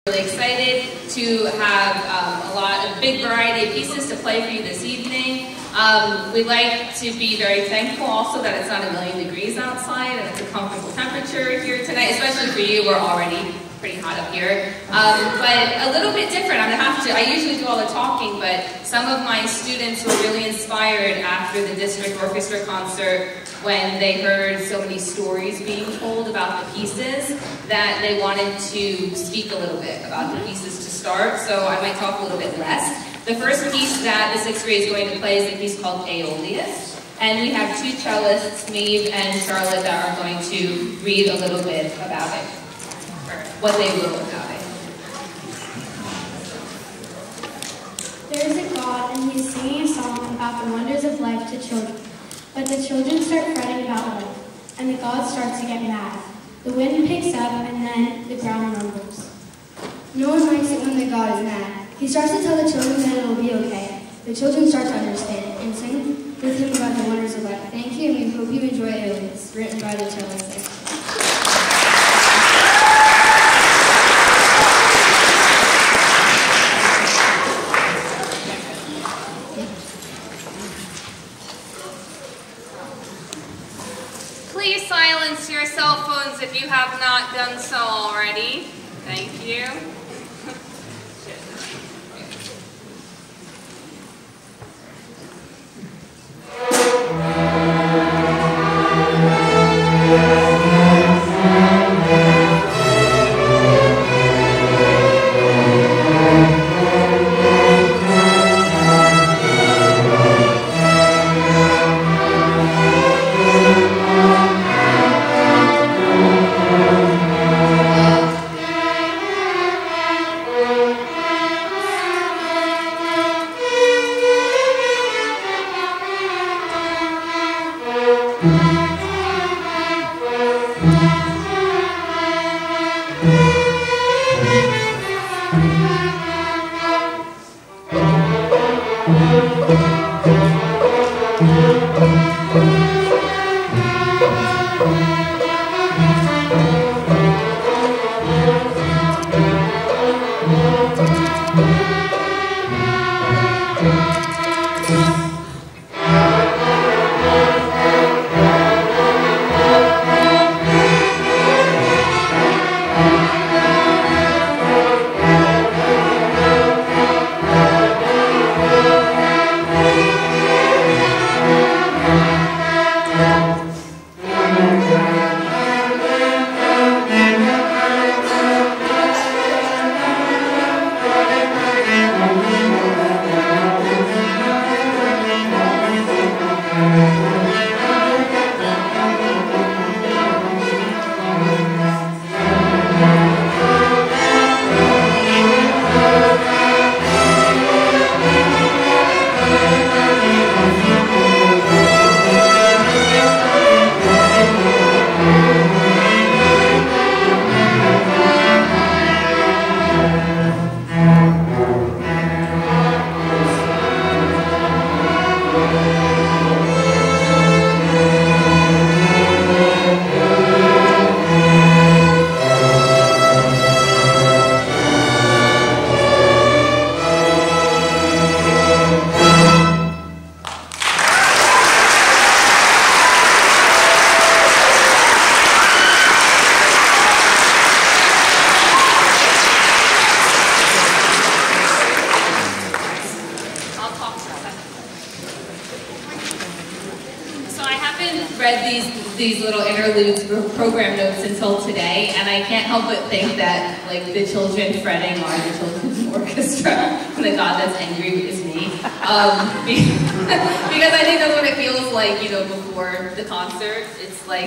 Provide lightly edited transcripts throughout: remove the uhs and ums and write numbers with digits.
Really excited to have a big variety of pieces to play for you this evening. We'd like to be very thankful also that it's not 1,000,000 degrees outside and it's a comfortable temperature here tonight, especially for you. We're already pretty hot up here. But a little bit different. I usually do all the talking, but some of my students were really inspired after the district orchestra concert when they heard so many stories being told about the pieces that they wanted to speak a little bit about the pieces to start, so I might talk a little bit less. The first piece that the 6th grade is going to play is a piece called Aeolus, and we have two cellists, Maeve and Charlotte, that are going to read a little bit about it, or what they will about it. There is a God, and he is singing a song about the wonders of life to children. But the children start fretting about life, and the God starts to get mad. The wind picks up, and then the ground rumbles. No one likes it when the God is mad. He starts to tell the children that it will be okay. The children start to understand and sing with him about the wonders of life. Thank you, and we hope you enjoy Aeolus, written by the cellist. Please silence your cell phones if you have not done so already. Thank you. These little interludes program notes until today, and I can't help but think that like the children fretting are the children's orchestra, and the God that's angry is me. Because I think that's what it feels like, before the concert. It's like,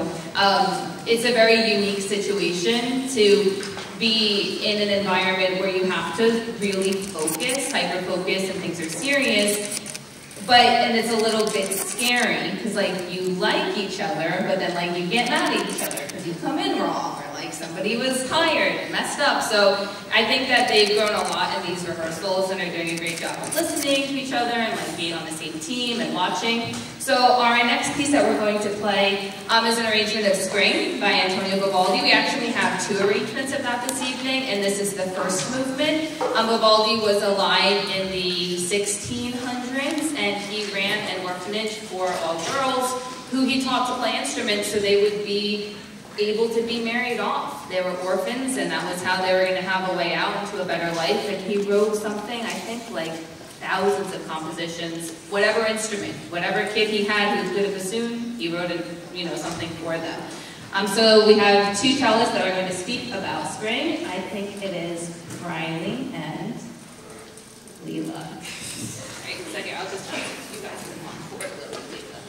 it's a very unique situation to be in an environment where you have to really focus, hyper-focus, and things are serious. And it's a little bit scary, because like you like each other, but then like you get mad at each other because you come in wrong, or like somebody was tired and messed up. So I think that they've grown a lot in these rehearsals and are doing a great job of listening to each other and like being on the same team and watching. So our next piece that we're going to play is an arrangement of Spring by Antonio Vivaldi. We actually have 2 arrangements of that this evening, and this is the first movement. Vivaldi was alive in the 1600s, and he ran an orphanage for all girls who he taught to play instruments so they would be able to be married off. They were orphans, and that was how they were going to have a way out into a better life. And he wrote something, I think, like thousands of compositions, whatever instrument, whatever kid he had who was good at bassoon, he wrote something for them. So we have 2 cellists that are going to speak about Spring. I think it is Riley and Leela. All right, so here, I'll just try you guys can walk forward a little bit, Leela.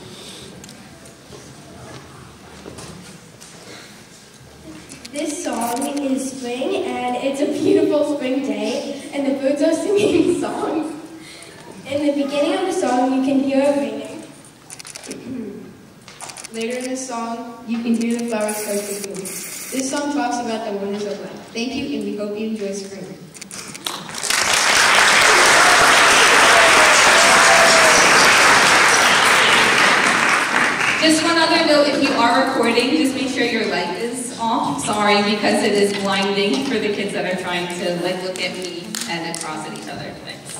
This song is Spring, and it's a beautiful spring day, and the birds are singing songs. In the beginning of the song, you can hear it raining. Later in the song, you can hear the flowers start to bloom. This song talks about the wonders of life. Thank you, and we hope you enjoy spring. Just one other note, if you are recording, just make sure your light is off. Sorry, because it is blinding for the kids that are trying to look at me and across at each other. Thanks.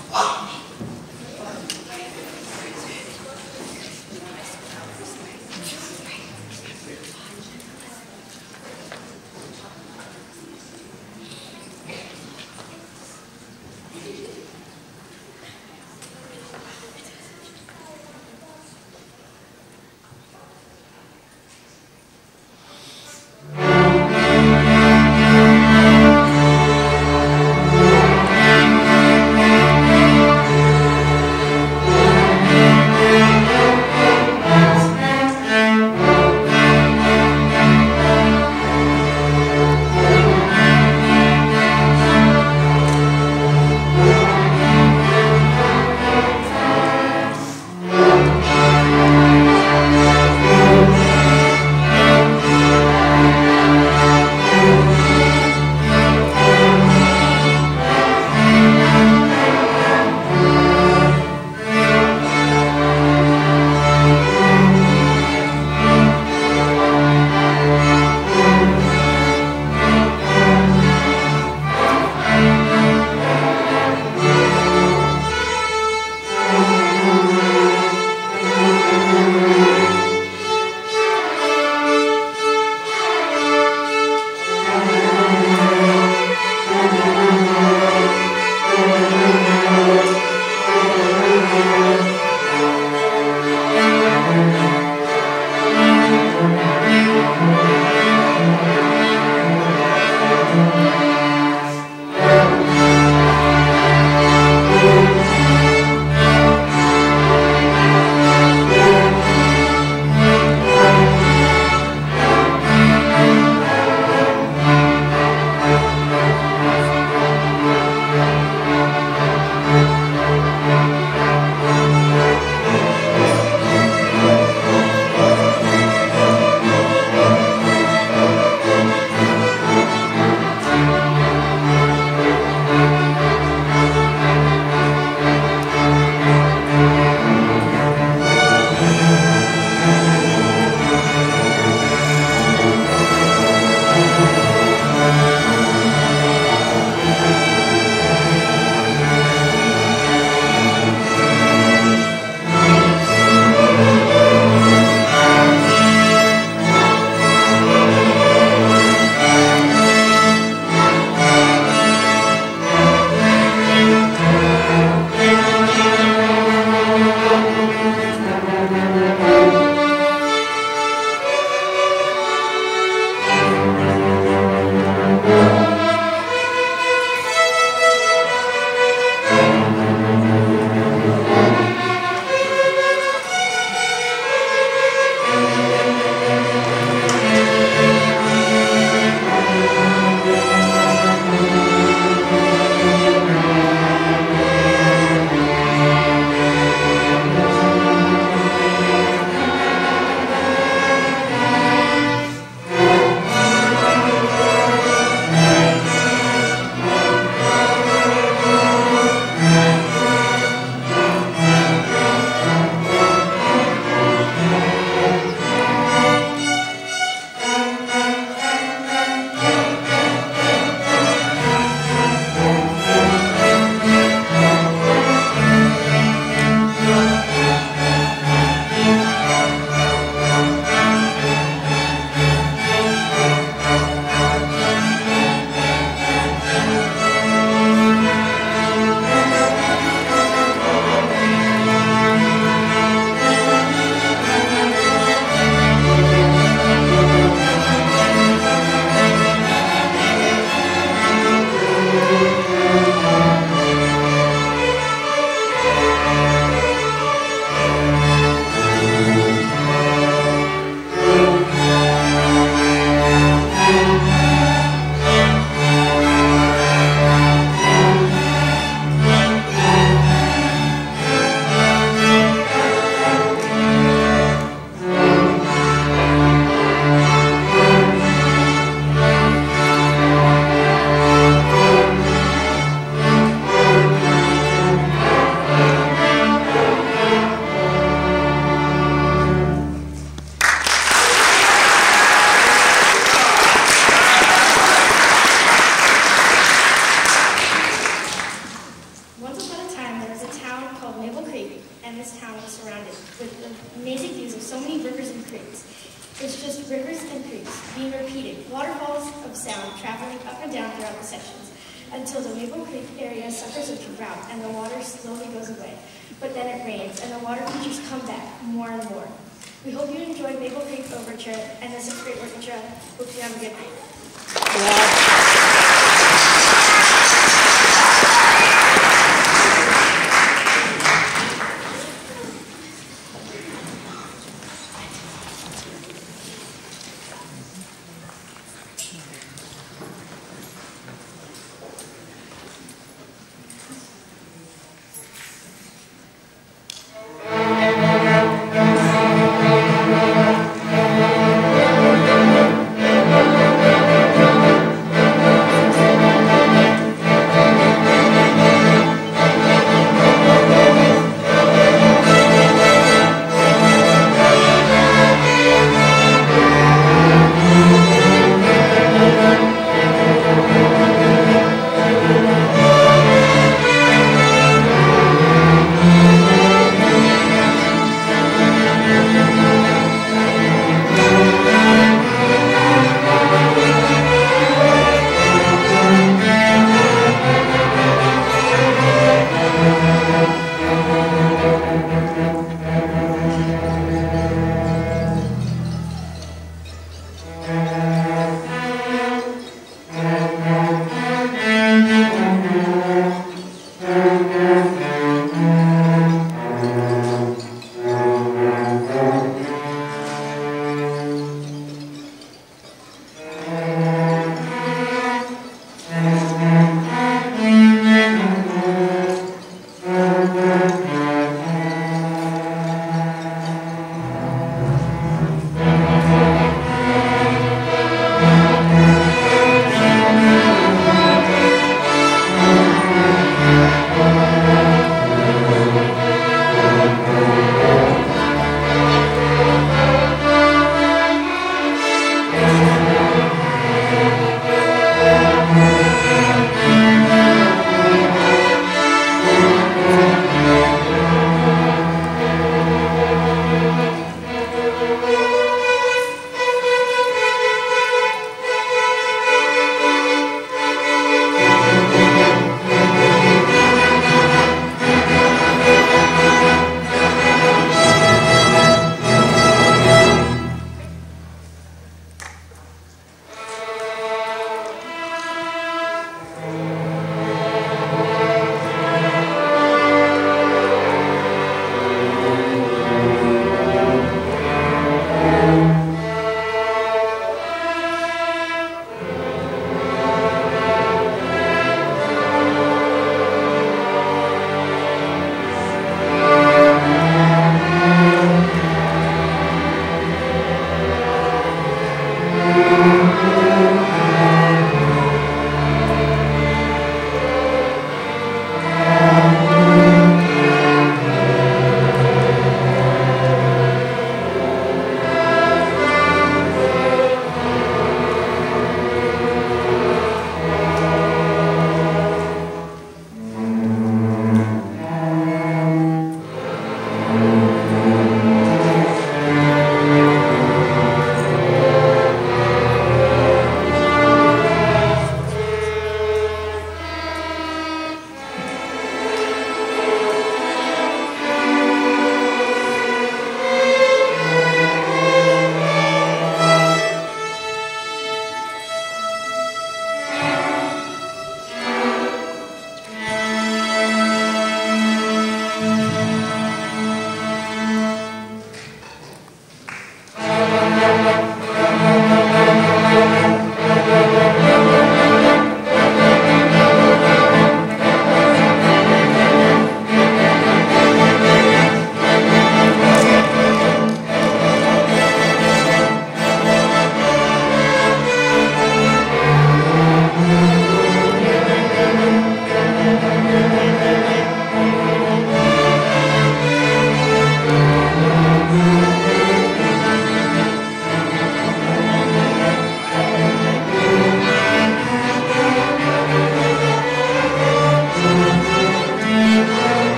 amazing views of so many rivers and creeks. It's just rivers and creeks being repeated, waterfalls of sound traveling up and down throughout the sections, until the Maple Creek area suffers a drought and the water slowly goes away. But then it rains and the water features come back more and more. We hope you enjoyed Maple Creek Overture and the 6th grade orchestra. Hope you have a good night.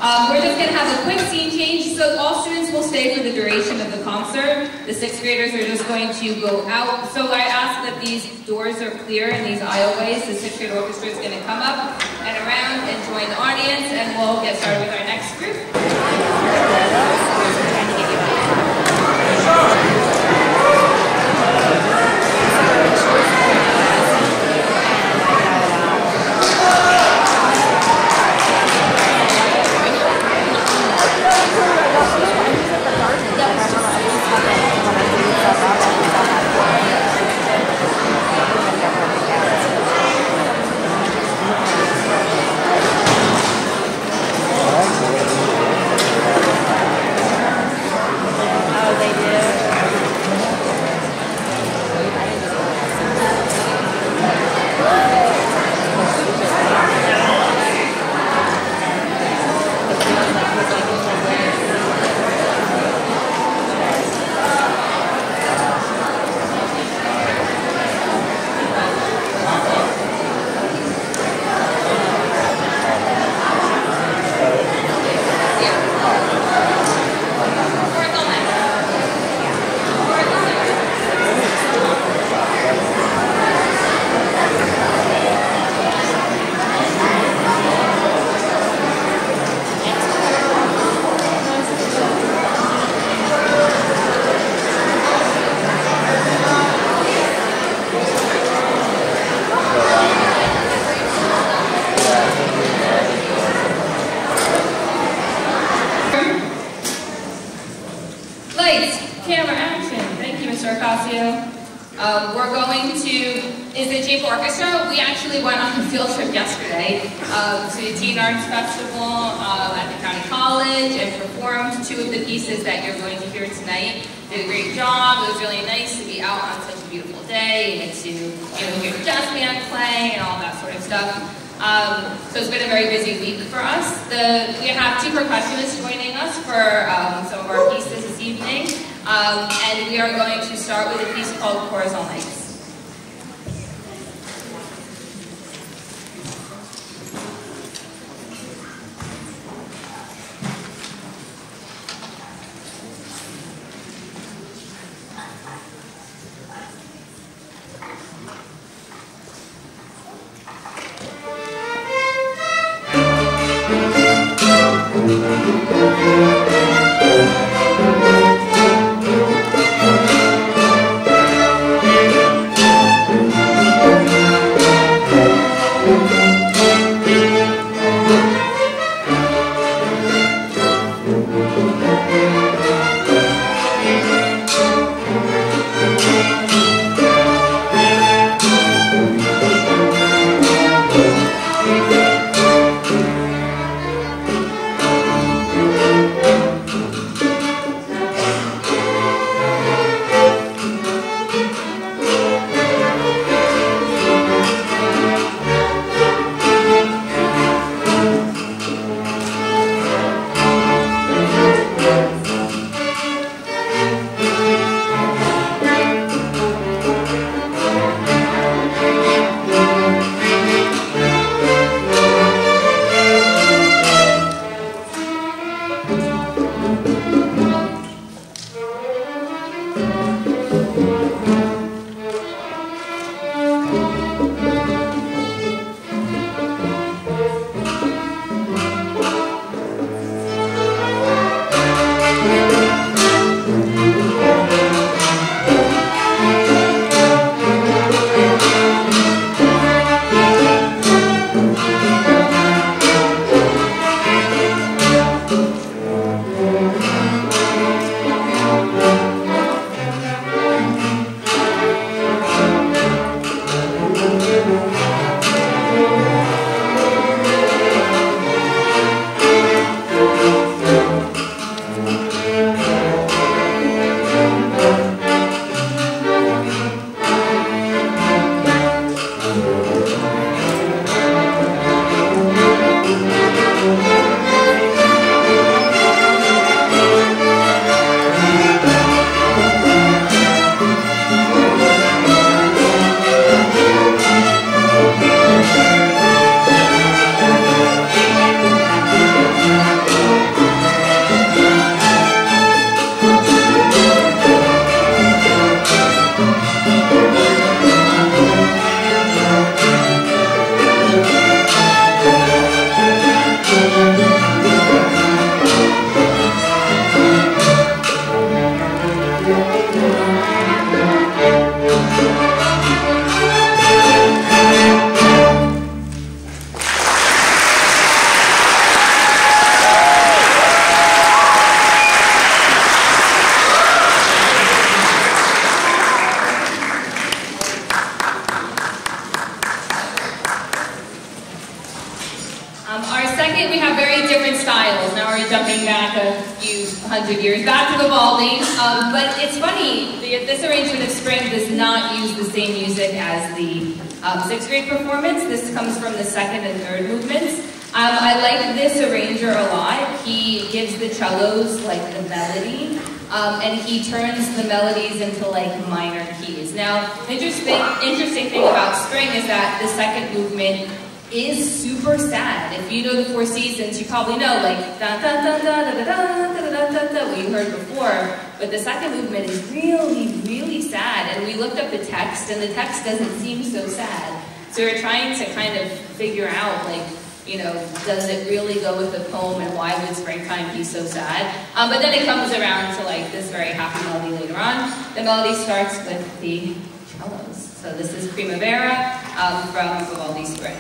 We're just going to have a quick scene change, so all students will stay for the duration of the concert. The 6th graders are just going to go out. So I ask that these doors are clear and these aisleways. The 6th grade orchestra is going to come up and around and join the audience, and we'll get started with our next group. We're going to, is the Chamber Orchestra? We actually went on a field trip yesterday to the Teen Arts Festival at the County College and performed 2 of the pieces that you're going to hear tonight. Did a great job. It was really nice to be out on such a beautiful day and get to hear the jazz band play and all that sort of stuff. So it's been a very busy week for us. We have 2 percussionists joining us for some of our pieces this evening. And we are going to start with a piece called Corazon Lakes. second, we have very different styles. Now we're jumping back a few hundred years back to Vivaldi. But it's funny, this arrangement of Spring does not use the same music as the sixth grade performance. This comes from the second and third movements. I like this arranger a lot. He gives the cellos like the melody, and he turns the melodies into like minor keys. Now, the interesting thing about Spring is that the second movement is super sad. If you know the Four Seasons, you probably know like da da da da da da da da da da da, what you heard before. But the second movement is really, really sad. And we looked up the text, and the text doesn't seem so sad. So we're trying to kind of figure out, like, you know, does it really go with the poem, and why would springtime be so sad? But then it comes around to like this very happy melody later on. The melody starts with the cellos. So this is Primavera from Vivaldi's Spring.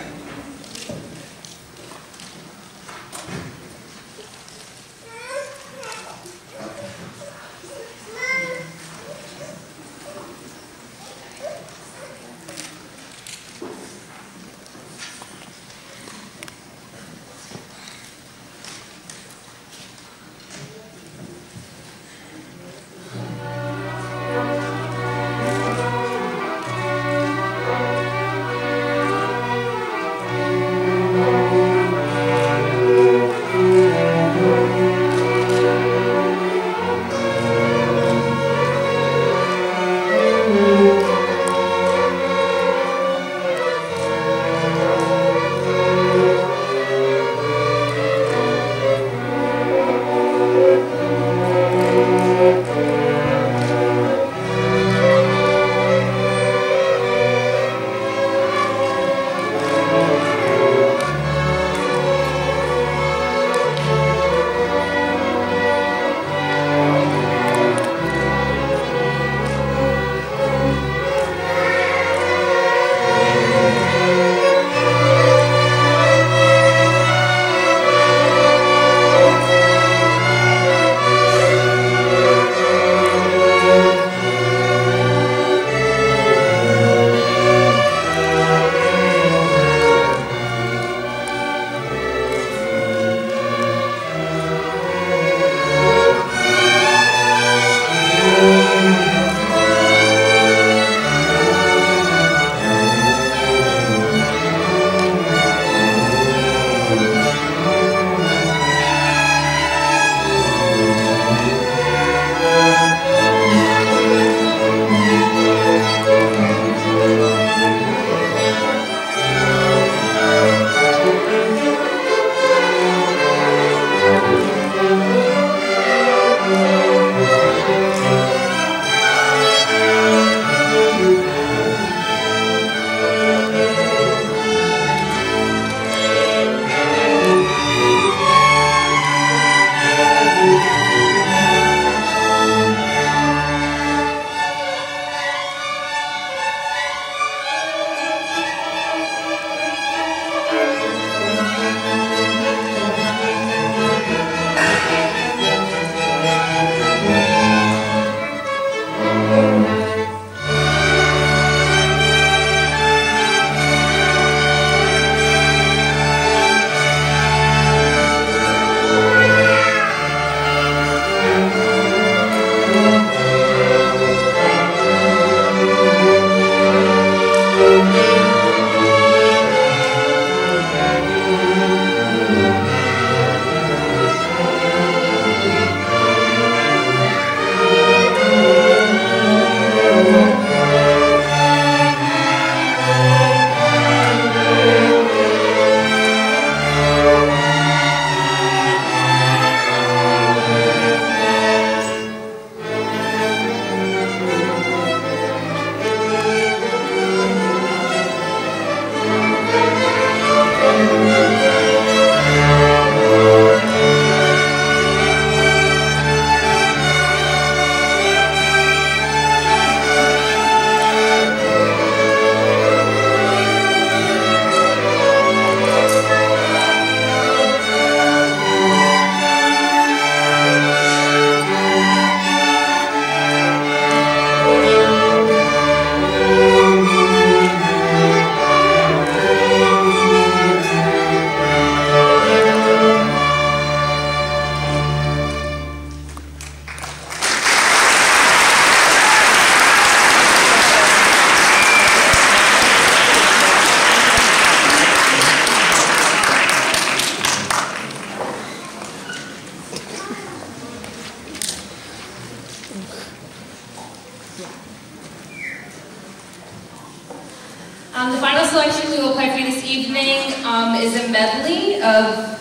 is a medley of,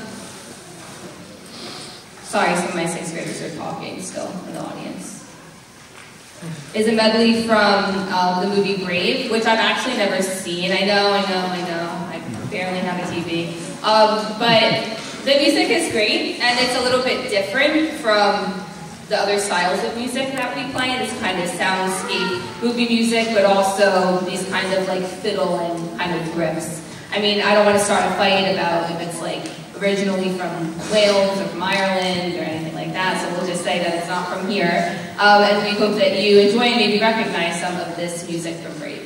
sorry, some of my 6th graders are talking still in the audience. Is a medley from the movie Brave, which I've actually never seen. I know. I barely have a TV. But the music is great, and it's a little bit different from the other styles of music that we play. This kind of soundscape movie music, but also these kind of like fiddle and kind of riffs. I mean, I don't want to start a fight about if it's like originally from Wales or from Ireland or anything like that, so we'll just say that it's not from here. And we hope that you enjoy and maybe recognize some of this music from Brave.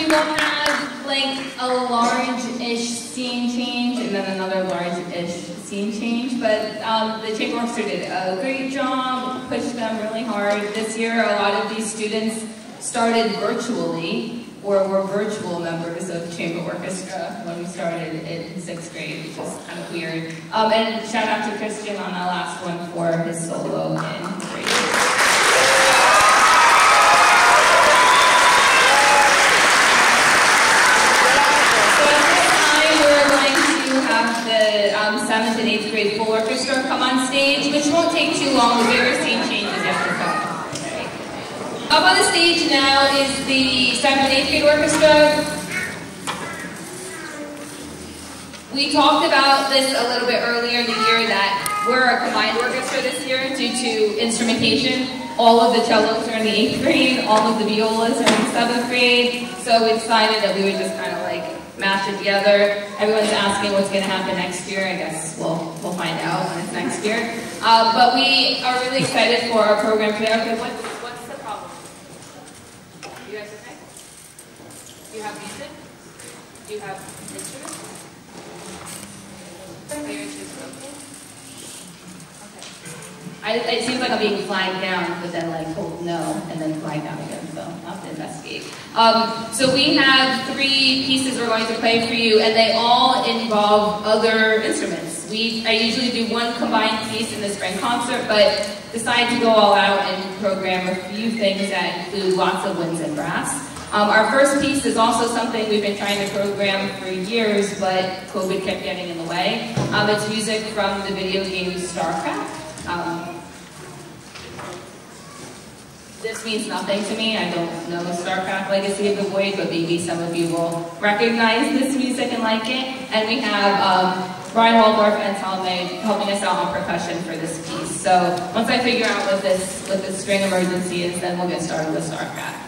we will have like a large-ish scene change and then another large-ish scene change. But the chamber orchestra did a great job, pushed them really hard. This year, a lot of these students started virtually or were virtual members of chamber orchestra when we started in 6th grade, which is kind of weird. And shout out to Christian on that last one for his solo in grade. The 7th and 8th grade full orchestra come on stage, which won't take too long. The bigger scene changes yet to come. Up on the stage now is the 7th and 8th grade orchestra. We talked about this a little bit earlier in the year that we're a combined orchestra this year due to instrumentation. All of the cellos are in the 8th grade, all of the violas are in the 7th grade. So we decided that we would just kind of like mash it together. Everyone's asking what's going to happen next year. I guess we'll find out when it's next year. But we are really excited for our program today. Okay, what's the problem? You guys okay? Do you have music? Do you have instruments? Are your instruments broken? Okay. It seems like I'm being flagged down, but then like told no, and then flagged down again, so I'll have to investigate. So we have 3 pieces we're going to play for you, and they all involve other instruments. I usually do one combined piece in the spring concert, but decided to go all out and program a few things that include lots of winds and brass. Our first piece is also something we've been trying to program for years, but COVID kept getting in the way. It's music from the video game StarCraft. This means nothing to me. I don't know StarCraft Legacy of the Void, but maybe some of you will recognize this music and like it. And we have Brian Waldorf and Salome helping us out on percussion for this piece. So once I figure out what this string emergency is, then we'll get started with StarCraft.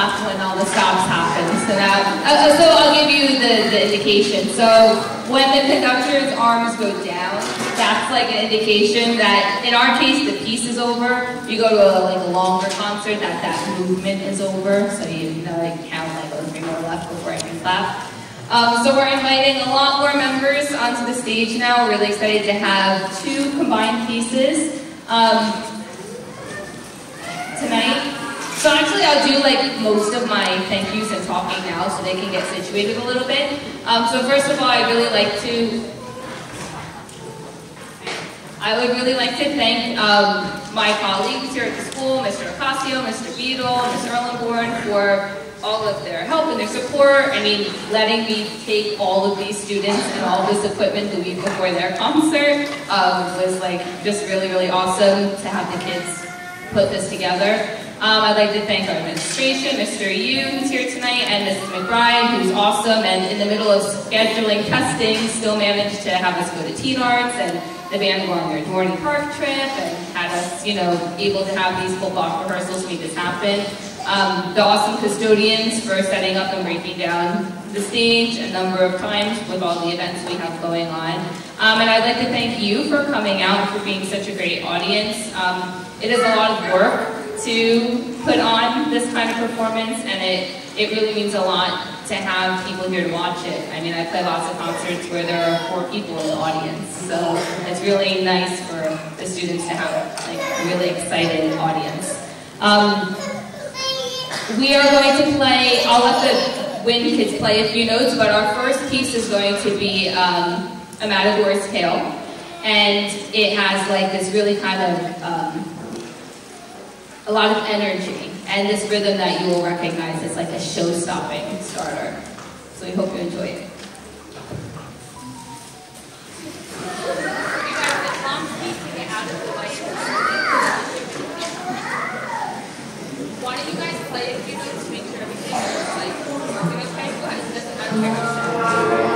clap when all the stops happen. So so I'll give you the indication. So when the conductor's arms go down, that's like an indication that, in our case, the piece is over. You go to a longer concert, that movement is over. So you count like 3 more left before I can clap. So we're inviting a lot more members onto the stage now. We're really excited to have 2 combined pieces tonight. So actually I'll do most of my thank yous and talking now so they can get situated a little bit. So first of all, I would really like to thank my colleagues here at the school, Mr. Ocasio, Mr. Beadle, Ms. Erlenborn, for all of their help and their support. I mean, letting me take all of these students and all this equipment the week before their concert was just really, really awesome to have the kids put this together. I'd like to thank our administration, Mr. Yu, who's here tonight, and Mrs. McBride, who's awesome, and in the middle of scheduling testing, still managed to have us go to Teen Arts, and the band go on their Dorney Park trip, and had us, able to have these full block rehearsals to make this happen. The awesome custodians for setting up and breaking down the stage a number of times with all the events we have going on. And I'd like to thank you for coming out, for being such a great audience. It is a lot of work to put on this kind of performance, and it really means a lot to have people here to watch it. I mean, I play lots of concerts where there are 4 people in the audience, so it's really nice for the students to have a really excited audience. We are going to play, I'll let the wind kids play a few notes, but our first piece is going to be A Matador's Tale, and it has this really kind of a lot of energy, and this rhythm that you will recognize is a show-stopping starter. So we hope you enjoy it. Why don't you guys play a few notes to make sure everything is working okay? Go ahead. It doesn't matter.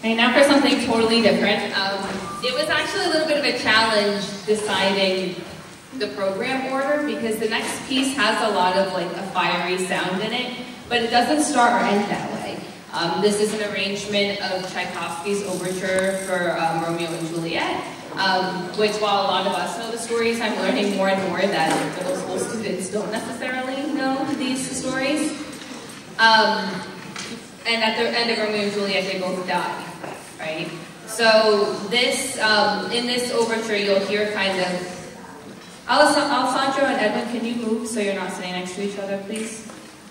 Okay, now for something totally different. It was actually a little bit of a challenge deciding the program order because the next piece has a lot of like a fiery sound in it, but it doesn't start or end that way. This is an arrangement of Tchaikovsky's overture for Romeo and Juliet, which while a lot of us know the stories, I'm learning more and more that middle school students don't necessarily know these stories. And at the end of Romeo and Juliet, they both die, right? So this, in this overture, you'll hear kind of, Alessandro and Edwin, can you move so you're not sitting next to each other, please?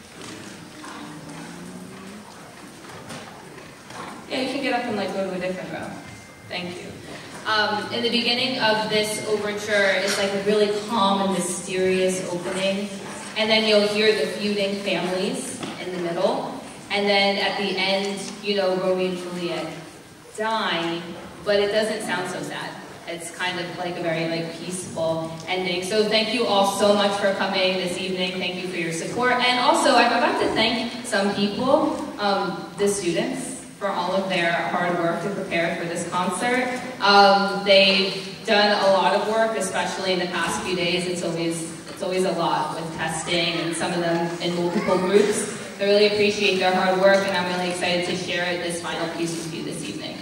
Yeah, you can get up and like go to a different row. Thank you. In the beginning of this overture, it's like a really calm and mysterious opening. And then you'll hear the feuding families in the middle. And then at the end, you know, Romeo and Juliet die, but it doesn't sound so sad. It's kind of like a very like peaceful ending. So thank you all so much for coming this evening. Thank you for your support. And also I forgot to thank some people, the students, for all of their hard work to prepare for this concert. They've done a lot of work, especially in the past few days. It's always a lot with testing and some of them in multiple groups. I really appreciate their hard work and I'm really excited to share this final piece with you this evening.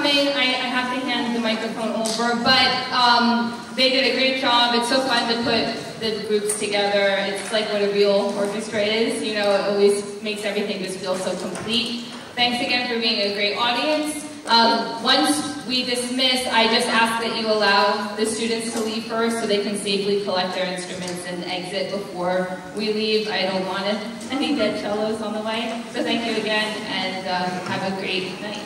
coming. I have to hand the microphone over, but they did a great job. It's so fun to put the groups together. It's like what a real orchestra is. You know, it always makes everything just feel so complete. Thanks again for being a great audience. Once we dismiss, I just ask that you allow the students to leave first so they can safely collect their instruments and exit before we leave. I don't want any dead cellos on the way. So thank you again, and have a great night.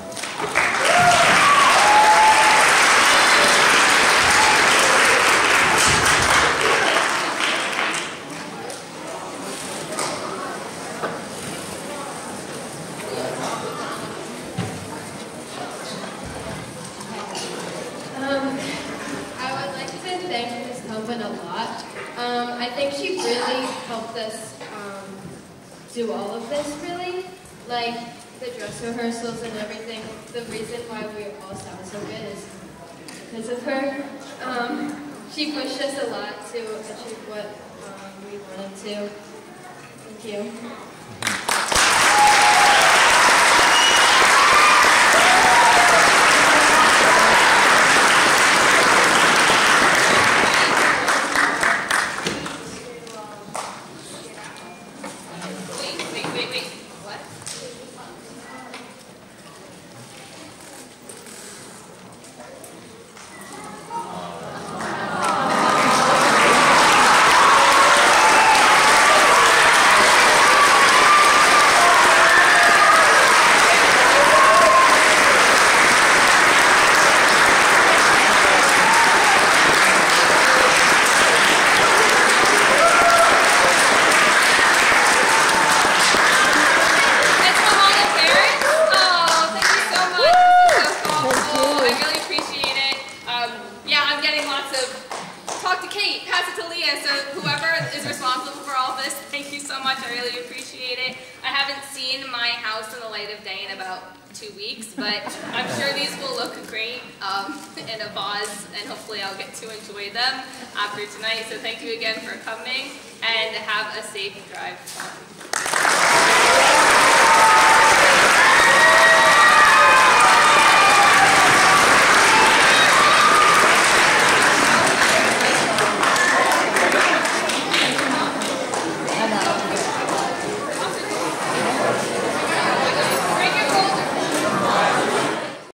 I would like to thank Ms. Coleman a lot. I think she really helped us do all of this, really. Like the dress rehearsals and everything. The reason why we all sound so good is because of her. She pushed us a lot to achieve what we wanted to. Thank you. I really appreciate it. I haven't seen my house in the light of day in about 2 weeks, but I'm sure these will look great in a vase, and hopefully I'll get to enjoy them after tonight. So thank you again for coming, and have a safe drive home.